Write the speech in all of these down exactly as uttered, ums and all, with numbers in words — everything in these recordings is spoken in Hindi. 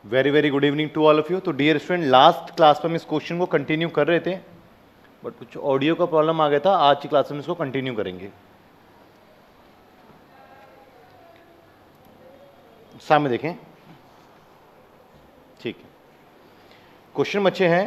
Very very good evening to all of you. तो डियर स्टूडेंट, लास्ट क्लास में हम इस क्वेश्चन को कंटिन्यू कर रहे थे, बट कुछ ऑडियो का प्रॉब्लम आ गया था। आज की क्लास में इसको कंटिन्यू करेंगे। सामने देखें, ठीक है। क्वेश्चन बच्चे हैं,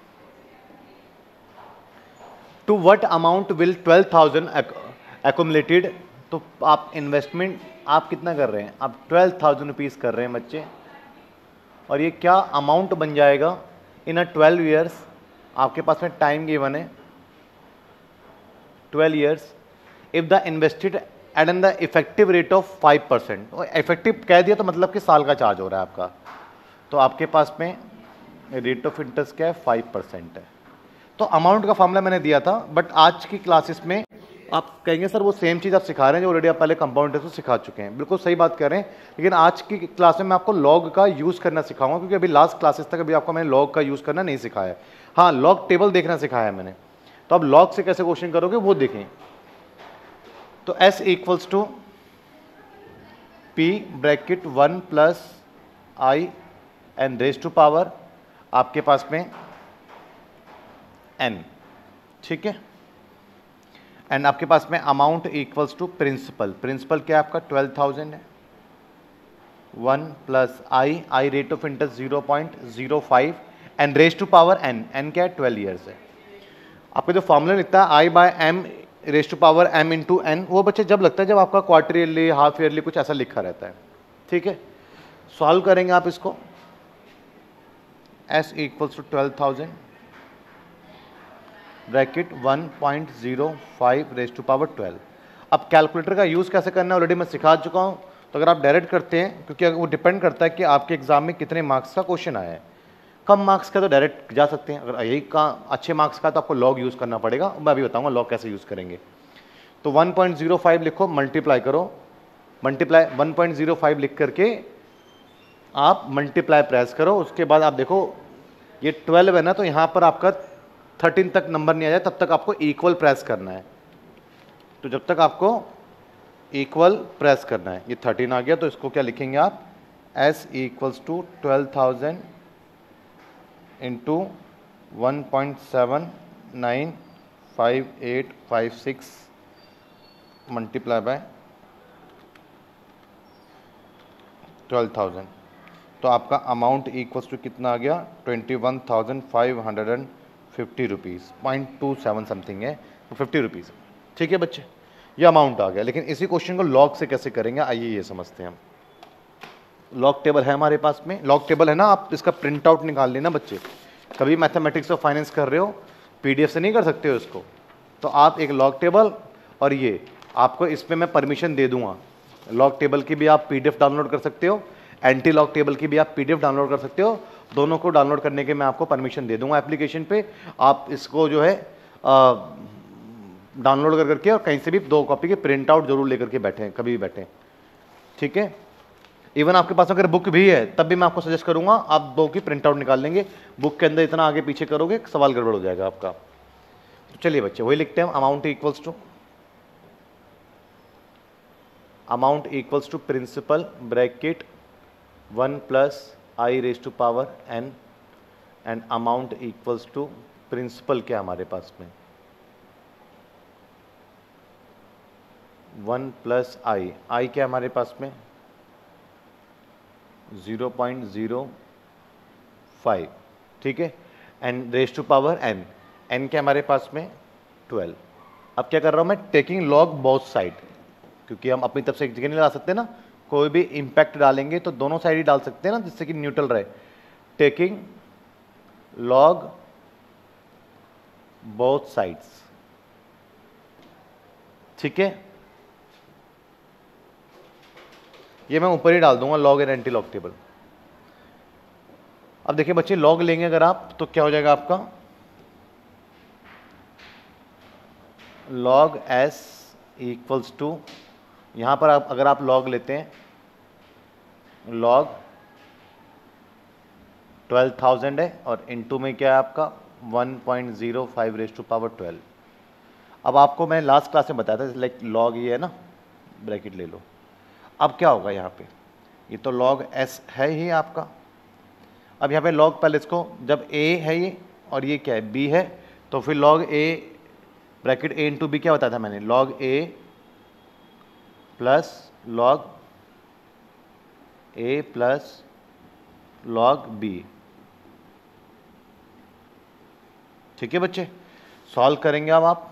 to what amount will twelve thousand accumulated. तो आप इन्वेस्टमेंट आप कितना कर रहे हैं? आप ट्वेल्व थाउजेंड रुपीज़ कर रहे हैं बच्चे, और ये क्या अमाउंट बन जाएगा इन अ ट्वेल्व ईयर्स। आपके पास में टाइम गिवन है twelve years. If the invested at an the effective rate of five percent. Effective कह दिया तो मतलब कि साल का चार्ज हो रहा है आपका, तो आपके पास में रेट ऑफ इंटरेस्ट क्या है? फाइव परसेंट है। तो अमाउंट का फॉर्मूला मैंने दिया था, बट आज की क्लासेस में आप कहेंगे सर वो सेम चीज़ आप सिखा रहे हैं जो ऑलरेडी आप पहले कंपाउंड इंटरेस्ट को सिखा चुके हैं। बिल्कुल सही बात कर रहे हैं, लेकिन आज की क्लास में मैं आपको लॉग का यूज़ करना सिखाऊंगा, क्योंकि अभी लास्ट क्लासेस तक अभी आपको मैंने लॉग का यूज़ करना नहीं सिखाया है। हाँ, लॉग टेबल देखना सिखाया है मैंने। तो अब लॉग से कैसे क्वेश्चन करोगे वो देखें। तो S equals to P bracket one plus I N raise to power आपके पास में एन, ठीक है। एंड आपके पास में amount equals to principal. Principal क्या है आपका? ट्वेल्व थाउजेंड है। One plus I, I rate of interest zero point zero five and raise to power N. N क्या है? ट्वेल्व ईयर्स है। आपको जो फॉर्मूला लिखता है I by M raise to power M into N, वो बच्चे जब लगता है जब आपका क्वार्टर ईयरली, हाफ ईयरली कुछ ऐसा लिखा रहता है, ठीक है। सॉल्व करेंगे आप इसको। S equals to twelve thousand bracket one point zero five raise to power twelve. अब कैलकुलेटर का यूज़ कैसे करना है ऑलरेडी मैं सिखा चुका हूँ। तो अगर आप डायरेक्ट करते हैं, क्योंकि वो डिपेंड करता है कि आपके एग्जाम में कितने मार्क्स का क्वेश्चन आया है। कम मार्क्स का तो डायरेक्ट जा सकते हैं, अगर यही का अच्छे मार्क्स का तो आपको लॉग यूज़ करना पड़ेगा। मैं अभी बताऊँगा लॉग कैसे यूज़ करेंगे। तो वन पॉइंट जीरो फाइव लिखो, मल्टीप्लाई करो। Multiply one point zero five लिख करके आप मल्टीप्लाई प्रेस करो। उसके बाद आप देखो ये ट्वेल्व है ना, तो यहाँ पर आपका थर्टीन तक नंबर नहीं आ जाए तब तक आपको इक्वल प्रेस करना है। तो जब तक आपको इक्वल प्रेस करना है, ये थर्टीन आ गया तो इसको क्या लिखेंगे आप? S equals to twelve thousand into one point seven nine five eight five six multiply by twelve thousand. तो आपका अमाउंट इक्वल्स टू कितना आ गया? Twenty one thousand five hundred and fifty rupees, point two seven something है, तो फिफ्टी रुपीज़, ठीक है बच्चे। ये अमाउंट आ गया। लेकिन इसी क्वेश्चन को लॉग से कैसे करेंगे, आइए ये समझते हैं हम। लॉग टेबल है हमारे पास में, लॉग टेबल है ना, आप इसका प्रिंट आउट निकाल लेना बच्चे। कभी मैथमेटिक्स और फाइनेंस कर रहे हो, पीडीएफ से नहीं कर सकते हो इसको, तो आप एक लॉग टेबल, और ये आपको इसमें मैं परमिशन दे दूंगा। लॉग टेबल की भी आप पीडीएफ डाउनलोड कर सकते हो, एंटी लॉग टेबल की भी आप पीडीएफ डाउनलोड कर सकते हो। दोनों को डाउनलोड करने के मैं आपको परमिशन दे दूंगा एप्लीकेशन पे। आप इसको जो है डाउनलोड कर करके और कहीं से भी दो कॉपी के प्रिंट आउट जरूर लेकर के बैठें, कभी भी बैठें, ठीक है। इवन आपके पास अगर बुक भी है तब भी मैं आपको सजेस्ट करूंगा आप दो की प्रिंट आउट निकाल लेंगे। बुक के अंदर इतना आगे पीछे करोगे सवाल गड़बड़ हो जाएगा आपका। तो चलिए बच्चे वही लिखते हैं। Amount equals to amount equals to principal bracket one plus I raise to power N and amount equals to principal क्या हमारे पास में? वन प्लस आई, आई क्या हमारे पास में? ज़ीरो पॉइंट ज़ीरो फाइव, ठीक है। And raise to power N, N क्या हमारे पास में? ट्वेल्व। अब क्या कर रहा हूँ मैं? टेकिंग लॉग बोथ साइड, क्योंकि हम अपनी तरफ से एक जगह नहीं ला सकते ना, कोई भी इम्पैक्ट डालेंगे तो दोनों साइड ही डाल सकते हैं ना, जिससे कि न्यूट्रल रहे। टेकिंग लॉग बोथ साइड्स, ठीक है। ये मैं ऊपर ही डाल दूंगा log and anti log table. अब देखिए बच्चे, लॉग लेंगे अगर आप तो क्या हो जाएगा आपका? लॉग एस इक्वल्स टू, यहां पर आप अगर आप लॉग लेते हैं, लॉग ट्वेल्व थाउजेंड है और इनटू में क्या है आपका? One point zero five raise to power twelve. अब आपको मैं लास्ट क्लास में बताया था, लाइक लॉग ये है ना, ब्रैकेट ले लो। अब क्या होगा यहाँ पे? ये तो लॉग एस है ही आपका, अब यहाँ पे लॉग पहले इसको, जब a है ये और ये क्या है b है, तो फिर log a bracket a into B क्या बताया था मैंने, log a plus log a plus log b। ठीक है बच्चे, सॉल्व करेंगे अब आप।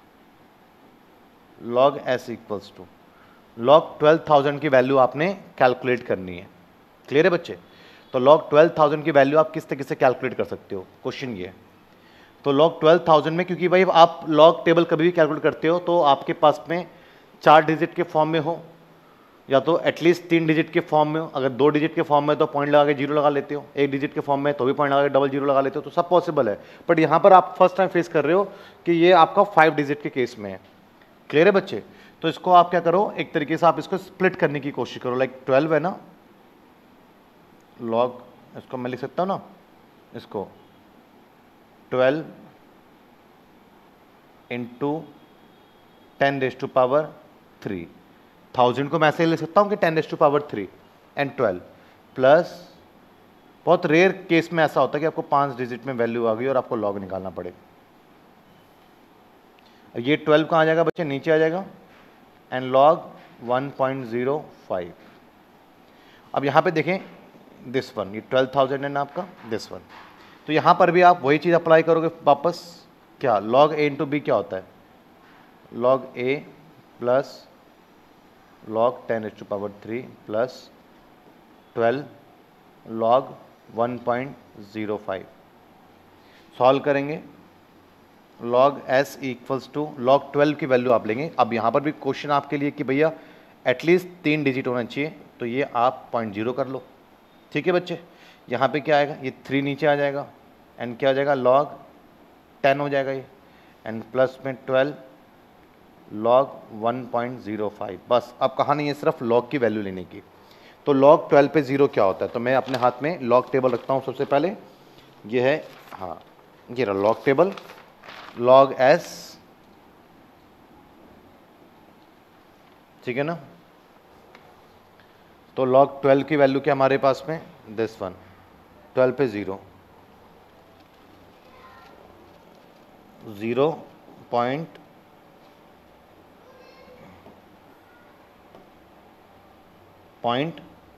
Log s equals to log twelve thousand की वैल्यू आपने कैलकुलेट करनी है। क्लियर है बच्चे? तो लॉग ट्वेल्व थाउजेंड की वैल्यू आप किस तरीके से कैलकुलेट कर सकते हो, क्वेश्चन ये। तो लॉग ट्वेल्व थाउजेंड में, क्योंकि भाई आप लॉग टेबल कभी भी कैलकुलेट करते हो तो आपके पास में चार डिजिट के फॉर्म में हो, या तो एटलीस्ट तीन डिजिट के फॉर्म में हो। अगर दो डिजिट के फॉर्म में तो पॉइंट लगा के जीरो लगा लेते हो, एक डिजिट के फॉर्म में तो भी पॉइंट लगा के डबल जीरो लगा लेते हो, तो सब पॉसिबल है। बट यहाँ पर आप फर्स्ट टाइम फेस कर रहे हो कि ये आपका फाइव डिजिट के केस में है। क्लियर है बच्चे? तो इसको आप क्या करो, एक तरीके से आप इसको स्प्लिट करने की कोशिश करो। लाइक ट्वेल्व है ना, लॉग, इसको मैं लिख सकता हूँ ना, इसको twelve into ten raise to power three, thousand को मैं ऐसे लिख सकता हूँ कि ten raise to power three and twelve plus, बहुत रेयर केस में ऐसा होता है कि आपको पांच डिजिट में वैल्यू आ गई और आपको लॉग निकालना पड़े। ये ट्वेल्व कहाँ आ जाएगा बच्चे, नीचे आ जाएगा, and log one point zero five. अब यहाँ पे देखें दिस वन, ये ट्वेल्व थाउजेंड है ना आपका, दिस वन। तो यहाँ पर भी आप वही चीज़ अप्लाई करोगे वापस, क्या लॉग ए इंटू बी क्या होता है, log A plus log ten raise to power three plus twelve log one point zero five. Solve करेंगे, log S equals to log twelve की वैल्यू आप लेंगे। अब यहाँ पर भी क्वेश्चन आपके लिए कि भैया एटलीस्ट तीन डिजिट होना चाहिए, तो ये आप पॉइंट जीरो कर लो। ठीक है बच्चे, यहाँ पे क्या आएगा, ये थ्री नीचे आ जाएगा एंड क्या आ जाएगा, लॉग टेन हो जाएगा ये, एंड प्लस में twelve log one point zero five. बस अब कहानी है सिर्फ लॉग की वैल्यू लेने की। तो लॉग ट्वेल्व पे ज़ीरो क्या होता है, तो मैं अपने हाथ में लॉग टेबल रखता हूँ। सबसे पहले ये है, हाँ ये रहा लॉग टेबल, लॉग एस, ठीक है ना। तो लॉग ट्वेल्व की वैल्यू क्या हमारे पास में, दिस वन, ट्वेल्व पे zero, zero point point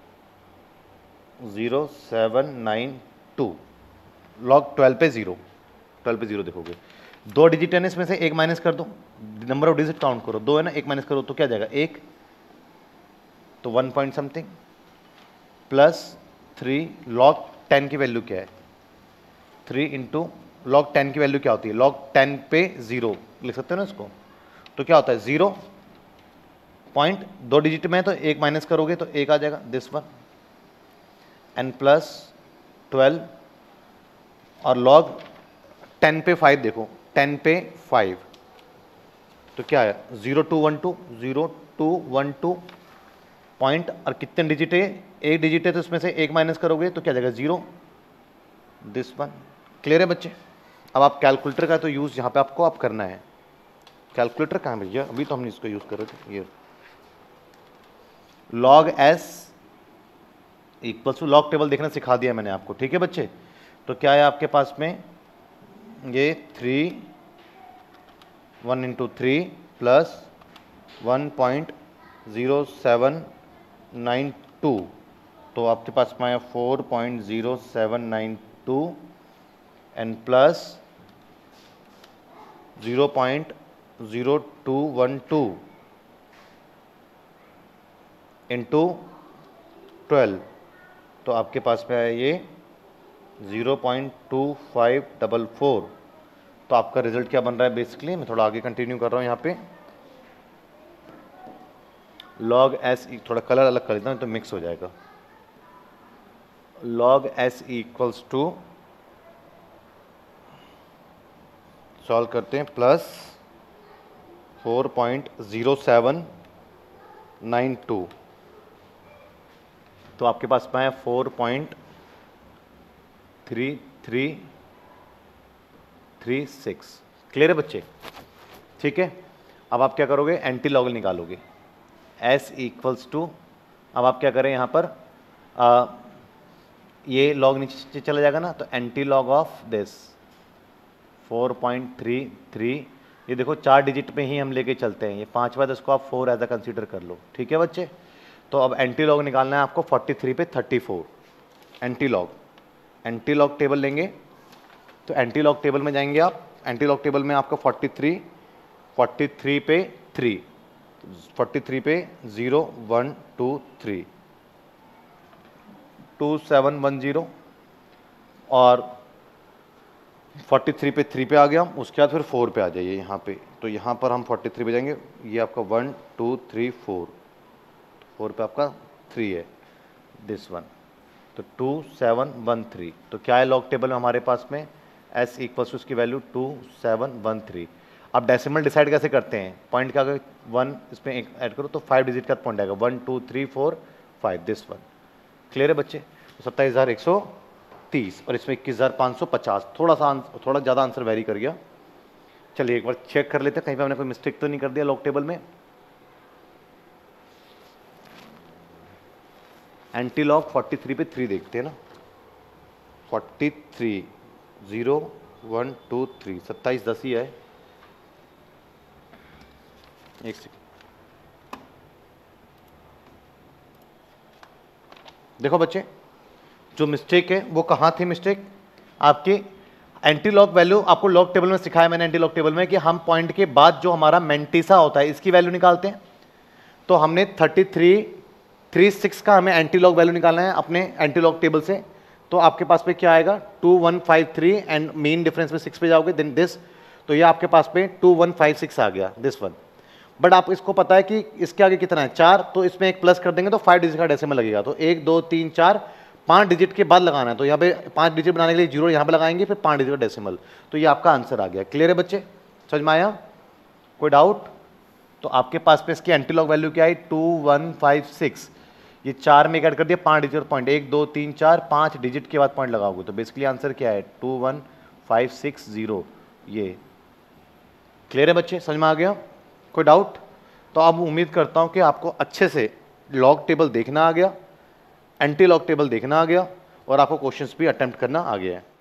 zero seven nine two, log twelve पे ज़ीरो, ट्वेल्व पे ज़ीरो देखोगे, दो डिजिट है ना, इसमें से एक माइनस कर दो, नंबर ऑफ डिजिट काउंट करो, दो है ना, एक माइनस करो तो क्या जाएगा, एक, तो one point something plus three, log ten की वैल्यू क्या है, थ्री इंटू लॉग टेन की वैल्यू क्या होती है, लॉग टेन पे ज़ीरो लिख सकते हो ना इसको, तो क्या होता है ज़ीरो पॉइंट, दो डिजिट में तो एक माइनस करोगे तो एक आ जाएगा, this one, N plus twelve, और लॉग टेन पे फाइव देखो, टेन पे फाइव तो क्या है, zero two one two, zero two one two point, और कितने डिजिट है, एक डिजिट है तो इसमें से एक माइनस करोगे तो क्या जाएगा, ज़ीरो, दिस वन। क्लियर है बच्चे? अब आप कैलकुलेटर का तो यूज़ यहाँ पे आपको आप करना है। कैलकुलेटर कहाँ है भैया, अभी तो हमने इसको यूज़ कर रहे थे। ये log S equals to, log table देखना सिखा दिया मैंने आपको, ठीक है बच्चे। तो क्या है आपके पास में, ये three, one into three plus one point zero seven nine two, तो आपके पास में आया four point zero seven nine two and plus zero point zero two one two into twelve, तो आपके पास में आया ये zero point two five double four. तो आपका रिजल्ट क्या बन रहा है, बेसिकली मैं थोड़ा आगे कंटिन्यू कर रहा हूँ यहाँ पे, लॉग एस, थोड़ा कलर अलग कर देता हूँ तो मिक्स हो जाएगा, log S equals to, solve करते हैं, plus four point zero seven nine two, तो आपके पास में है four point three three three six. Clear है बच्चे? ठीक है, अब आप क्या करोगे, एंटी लॉग निकालोगे, एस इक्वल्स टू, अब आप क्या करें यहाँ पर, आ, ये लॉग नीचे चला जाएगा ना, तो anti log of this four point three three, ये देखो चार डिजिट पे ही हम लेके चलते हैं, ये पाँचवा इसको आप फोर एज अ कंसीडर कर लो, ठीक है बच्चे। तो अब एंटी लॉग निकालना है आपको फोर्टी थ्री पे thirty four, anti log anti log table लेंगे, तो एंटी लॉग टेबल में जाएंगे आप, एंटी लॉग टेबल में आपका फोर्टी थ्री फोर्टी थ्री पे थ्री, फोर्टी थ्री पे zero one two three two seven one zero, और फोर्टी थ्री पे थ्री पे आ गया, उसके बाद फिर फोर पे आ जाइए यहाँ पे, तो यहाँ पर हम फोर्टी थ्री पे जाएंगे, ये आपका one two three four, four पे आपका थ्री है दिस वन, तो टू सेवन वन थ्री, तो क्या है लॉग टेबल में हमारे पास में एस इक्वल्स टू उसकी वैल्यू टू सेवन वन थ्री। अब डेसिमल डिसाइड कैसे करते हैं, पॉइंट का अगर वन इसमें एक ऐड करो तो फाइव डिजिट का पॉइंट आएगा, one two three four five this one, clear है बच्चे। तो सत्ताईस हज़ार एक सौ तीस और इसमें इक्कीस हज़ार पाँच सौ पचास, थोड़ा सा थोड़ा ज़्यादा आंसर वेरी कर गया। चलिए एक बार चेक कर लेते हैं कहीं पे हमने कोई मिस्टेक तो नहीं कर दिया लॉग टेबल में। एंटी लॉग फोर्टी थ्री पे थ्री देखते हैं ना, forty three zero one two three, सत्ताईस दस ही है, एक सेकेंड देखो बच्चे, जो मिस्टेक है वो कहाँ थी मिस्टेक आपकी, एंटी लॉग वैल्यू आपको लॉग टेबल में सिखाया मैंने, एंटी लॉग टेबल में कि हम पॉइंट के बाद जो हमारा मेंटिसा होता है इसकी वैल्यू निकालते हैं। तो हमने थर्टी थ्री थ्री सिक्स का हमें एंटी लॉग वैल्यू निकालना है अपने एंटी लॉग टेबल से, तो आपके पास पे क्या आएगा two one five three and mean difference में सिक्स पे जाओगे देन दिस, तो ये आपके पास पे टू वन फाइव सिक्स आ गया दिस वन। बट आप इसको पता है कि इसके आगे कितना है चार, तो इसमें एक प्लस कर देंगे तो फाइव डिजिट का डेसिमल लगेगा, तो एक दो तीन चार पाँच डिजिट के बाद लगाना है, तो यहाँ पे पाँच डिजिट बनाने के लिए जीरो यहाँ पे लगाएंगे, फिर पाँच डिजिट का डेसिमल, तो ये आपका आंसर आ गया। क्लियर है बच्चे, समझ में आया, कोई डाउट? तो आपके पास पे इसकी एंटी लॉग वैल्यू क्या आई टू वन फाइव सिक्स, ये चार में ऐड कर दिया पाँच डिजिट पॉइंट, एक दो तीन चार पाँच डिजिट के बाद पॉइंट लगाओगे, तो बेसिकली आंसर क्या है two one five six zero. ये क्लियर है बच्चे, समझ में आ गया, कोई डाउट? तो अब उम्मीद करता हूँ कि आपको अच्छे से लॉग टेबल देखना आ गया, एंटी लॉग टेबल देखना आ गया और आपको क्वेश्चंस भी अटेम्प्ट करना आ गया है।